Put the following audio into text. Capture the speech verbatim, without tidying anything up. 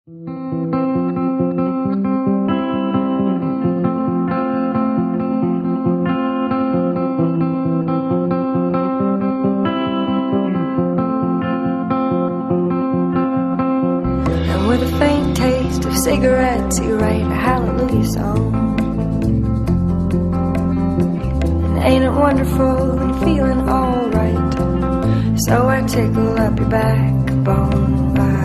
And with a faint taste of cigarettes, you write a hallelujah song. And ain't it wonderful and feeling alright? So I tickle up your backbone.